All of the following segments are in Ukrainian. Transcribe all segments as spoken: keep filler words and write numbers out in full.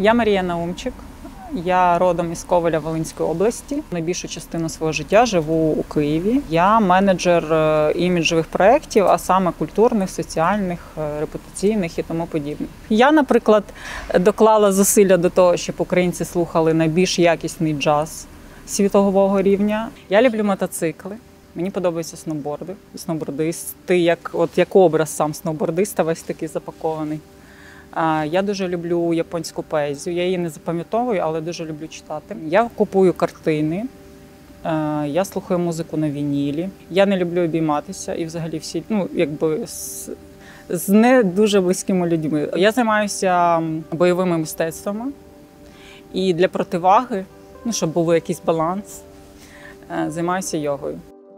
Я Марія Наумчик. Я родом із Ковеля Волинської області. Найбільшу частину свого життя живу у Києві. Я менеджер іміджових проєктів, а саме культурних, соціальних, репутаційних і тому подібне. Я, наприклад, доклала зусилля до того, щоб українці слухали найбільш якісний джаз світового рівня. Я люблю мотоцикли. Мені подобаються сноуборди, сноубордисти, як, от, як образ сам сноубордиста, весь такий запакований. Я дуже люблю японську поезію, я її не запам'ятовую, але дуже люблю читати. Я купую картини, я слухаю музику на вінілі. Я не люблю обійматися і взагалі всі, ну, якби з, з не дуже близькими людьми. Я займаюся бойовими мистецтвами і для противаги, ну, щоб був якийсь баланс, займаюся йогою.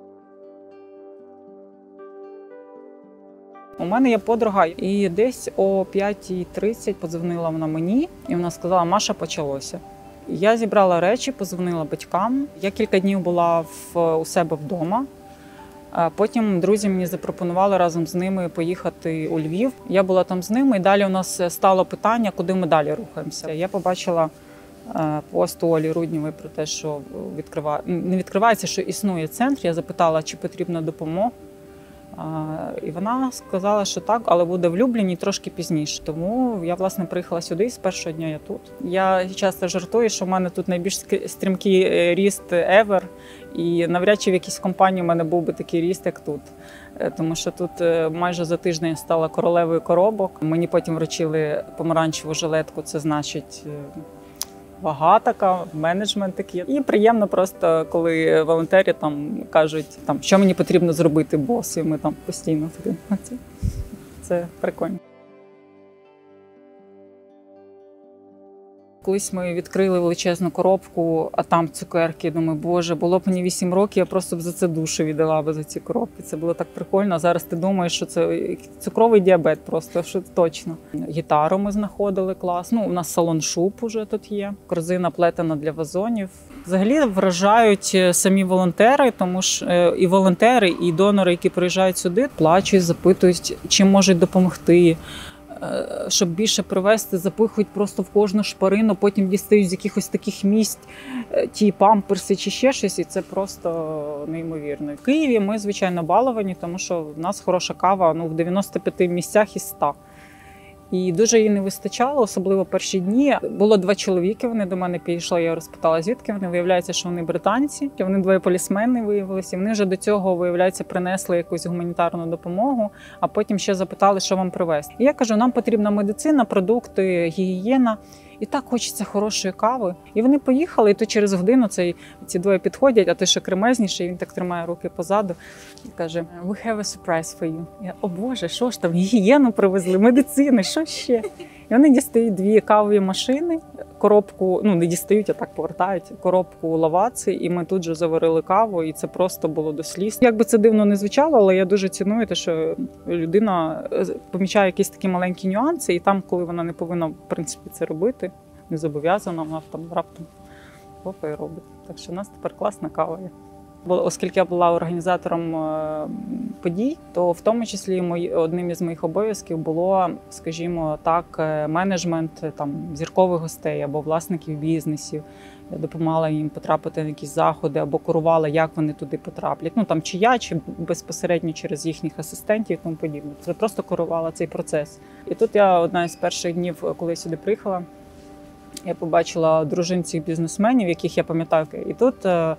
У мене є подруга, і десь о п'ятій тридцять подзвонила вона мені, і вона сказала: «Маша, почалося». Я зібрала речі, подзвонила батькам. Я кілька днів була в, у себе вдома. Потім друзі мені запропонували разом з ними поїхати у Львів. Я була там з ними, і далі у нас стало питання, куди ми далі рухаємося. Я побачила пост у Олі Руднєвої про те, що відкриває, не відкривається, що існує центр. Я запитала, чи потрібна допомога. І вона сказала, що так, але буде в Любліні трошки пізніше. Тому я, власне, приїхала сюди, і з першого дня я тут. Я часто жартую, що в мене тут найбільш стрімкий ріст ever, і навряд чи в якійсь компанії в мене був би такий ріст, як тут. Тому що тут майже за тиждень я стала королевою коробок. Мені потім вручили помаранчеву жилетку, це значить вага така, менеджмент такий. І приємно просто, коли волонтери там кажуть, там, що мені потрібно зробити, бос, і ми там постійно такі. Це, це прикольно. Колись ми відкрили величезну коробку, а там цукерки. Думаю, боже, було б мені вісім років, я просто б за це душу віддала б за ці коробки. Це було так прикольно. А зараз ти думаєш, що це цукровий діабет просто, що точно. Гітару ми знаходили клас. Ну, у нас салон шуб уже тут є. Корзина плетена для вазонів. Взагалі вражають самі волонтери, тому що і волонтери, і донори, які приїжджають сюди, плачуть, запитують, чим можуть допомогти. Щоб більше привезти, запихують просто в кожну шпарину, потім дістають з якихось таких місць ті памперси чи ще щось, і це просто неймовірно. В Києві ми, звичайно, баловані, тому що в нас хороша кава, ну, в дев'яноста п'яти місцях із ста. І дуже їй не вистачало, особливо перші дні. Було два чоловіки, вони до мене підійшли, я розпитала, звідки вони. Виявляється, що вони британці, вони двоє полісмени виявилися. І вони вже до цього, виявляється, принесли якусь гуманітарну допомогу, а потім ще запитали, що вам привезти. І я кажу, нам потрібна медицина, продукти, гігієна. І так хочеться хорошої кави. І вони поїхали, і то через годину цей, ці двоє підходять, а той ще кремезніший, він так тримає руки позаду і каже: «We have a surprise for you». Я: «О Боже, що ж там, гігієну привезли, медицини, що ще?» І вони дістають дві кавові машини, коробку, ну не дістають, а так повертають, коробку лаваці, і ми тут же заварили каву, і це просто було до сліз. Як би це дивно не звучало, але я дуже ціную те, що людина помічає якісь такі маленькі нюанси, і там, коли вона не повинна, в принципі, це робити, не зобов'язана, вона там раптом хопа і робить. Так що у нас тепер класна кава є. Бо оскільки я була організатором подій, то в тому числі мої, одним із моїх обов'язків було, скажімо так, менеджмент там зіркових гостей або власників бізнесів. Я допомагала їм потрапити на якісь заходи або курувала, як вони туди потраплять. Ну там чи я, чи безпосередньо через їхніх асистентів і тому подібне. Це просто курувала цей процес. І тут я одна із перших днів, коли я сюди приїхала, я побачила дружин цих бізнесменів, яких я пам'ятаю. І тут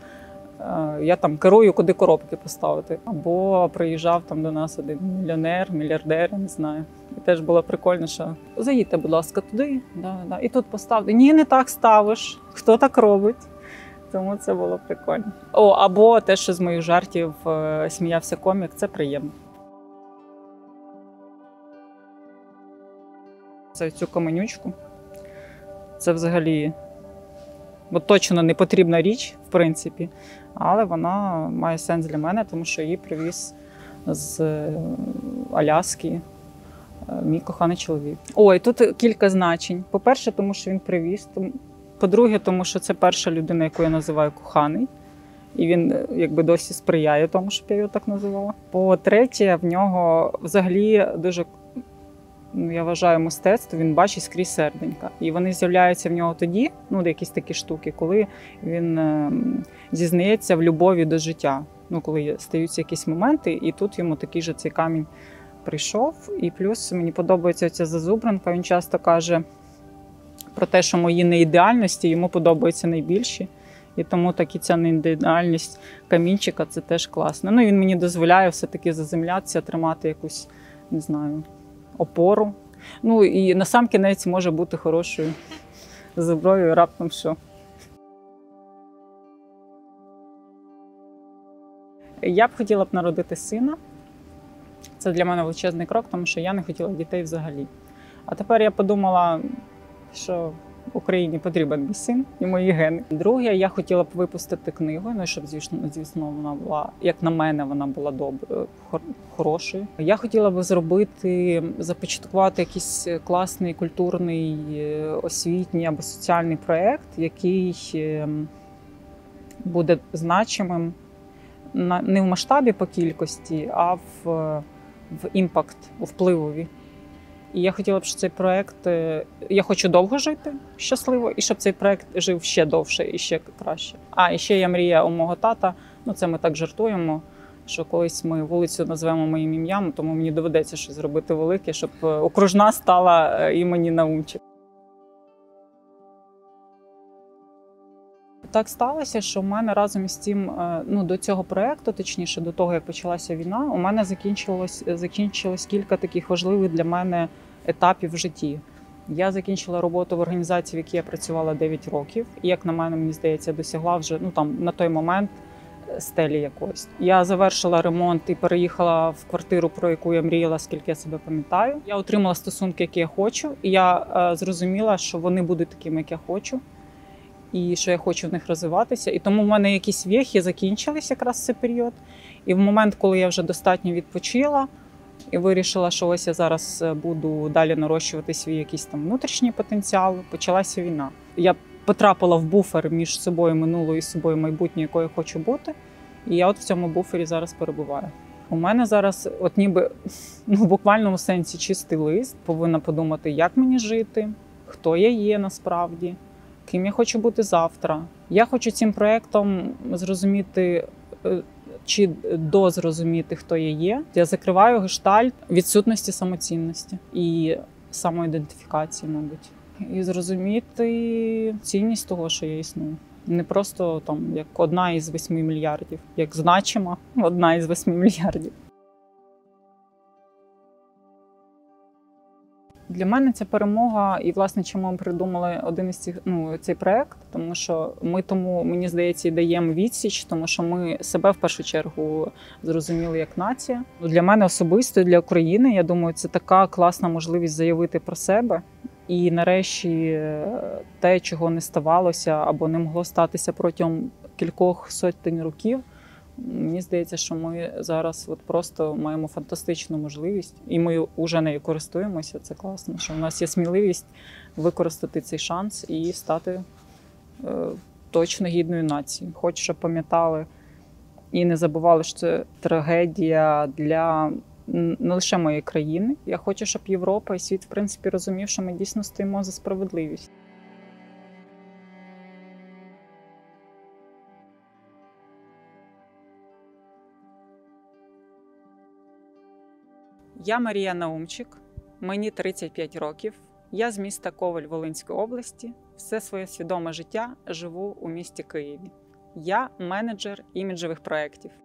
я там керую, куди коробки поставити. Або приїжджав там до нас один мільйонер, мільярдер, я не знаю. І теж було прикольно, що заїдьте, будь ласка, туди, да, да. І тут поставте. Ні, не так ставиш. Хто так робить? Тому це було прикольно. О, або те, що з моїх жартів сміявся комік, це приємно. Це цю каменючку. Це взагалі бо точно не потрібна річ, в принципі, але вона має сенс для мене, тому що її привіз з Аляски мій коханий чоловік. Ой, тут кілька значень. По-перше, тому що він привіз. По-друге, тому що це перша людина, яку я називаю коханий. І він якби досі сприяє тому, щоб я його так називала. По-третє, в нього взагалі дуже ну, я вважаю, мистецтво, він бачить скрізь серденька. І вони з'являються в нього тоді, ну, якісь такі штуки, коли він е, зізнається в любові до життя. Ну, коли стаються якісь моменти, і тут йому такий же цей камінь прийшов. І плюс мені подобається ця зазубринка, він часто каже про те, що мої неідеальності йому подобаються найбільші. І тому так і ця неідеальність камінчика – це теж класно. Ну, і він мені дозволяє все-таки заземлятися, тримати якусь, не знаю, опору. Ну, і на сам кінець може бути хорошою зброєю, раптом що. Я б хотіла б народити сина. Це для мене величезний крок, тому що я не хотіла дітей взагалі. А тепер я подумала, що Україні потрібен мій син і мої гени. Друге, я хотіла б випустити книгу, ну, щоб, звісно, звісно, вона була, як на мене, вона була доброю, хорошою. Я хотіла б зробити, започаткувати якийсь класний культурний, освітній або соціальний проєкт, який буде значимим не в масштабі по кількості, а в, в імпакт, у впливові. І я хотіла б, щоб цей проєкт, я хочу довго жити, щасливо, і щоб цей проєкт жив ще довше і ще краще. А, і ще є мрія у мого тата, ну це ми так жартуємо, що колись ми вулицю назвемо моїм ім'ям, тому мені доведеться щось зробити велике, щоб окружна стала імені Наумчик. Так сталося, що в мене разом із тим, ну, до цього проєкту, точніше, до того, як почалася війна, у мене закінчилось, закінчилось кілька таких важливих для мене етапів в житті. Я закінчила роботу в організації, в якій я працювала дев'ять років, і, як на мене, мені здається, досягла вже, ну, там, на той момент стелі якоїсь. Я завершила ремонт і переїхала в квартиру, про яку я мріяла, скільки я себе пам'ятаю. Я отримала стосунки, які я хочу, і я е, зрозуміла, що вони будуть такими, як я хочу. І що я хочу в них розвиватися. І тому в мене якісь віхи закінчились якраз цей період. І в момент, коли я вже достатньо відпочила і вирішила, що ось я зараз буду далі нарощувати свій якийсь там внутрішній потенціал, почалася війна. Я потрапила в буфер між собою минулою і собою майбутньою, якою я хочу бути. І я от в цьому буфері зараз перебуваю. У мене зараз, от ніби, ну, в буквальному сенсі чистий лист. Повинна подумати, як мені жити, хто я є насправді, ким я хочу бути завтра. Я хочу цим проєктом зрозуміти, чи дозрозуміти, хто я є. Я закриваю гештальт відсутності самоцінності і самоідентифікації, мабуть. І зрозуміти цінність того, що я існую. Не просто там як одна із восьми мільярдів, як значима одна із восьми мільярдів. Для мене ця перемога, і, власне, чому ми придумали один із цих, ну, цей проєкт, тому що ми тому, мені здається, і даємо відсіч, тому що ми себе в першу чергу зрозуміли як нація. Для мене особисто, для України, я думаю, це така класна можливість заявити про себе. І нарешті те, чого не ставалося або не могло статися протягом кількох сотень років, мені здається, що ми зараз от просто маємо фантастичну можливість, і ми вже нею користуємося. Це класно, що в нас є сміливість використати цей шанс і стати е, точно гідною нацією. Хочу, щоб пам'ятали і не забували, що це трагедія для не лише моєї країни. Я хочу, щоб Європа і світ, в принципі, розумів, що ми дійсно стоїмо за справедливість. Я Марія Наумчик, мені тридцять п'ять років, я з міста Ковель Волинської області, все своє свідоме життя живу у місті Києві. Я менеджер іміджевих проєктів.